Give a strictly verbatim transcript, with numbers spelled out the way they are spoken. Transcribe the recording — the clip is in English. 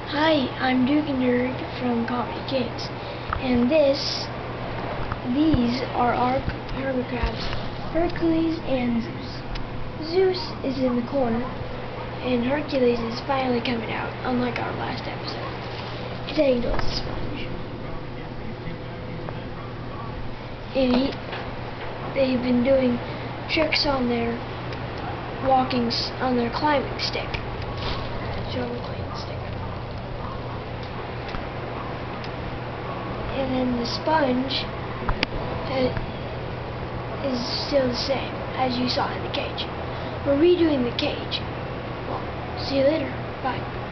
Hi, I'm Duke and Nerd from Comedy Kings, and this, these are our hermit crabs, Hercules and Zeus. Zeus is in the corner, and Hercules is finally coming out, unlike our last episode. He's heading towards the sponge. And he, they've been doing tricks on their walking, on their climbing stick. Show them the climbing stick. And then the sponge is still the same as you saw in the cage. We're redoing the cage. Well, see you later. Bye.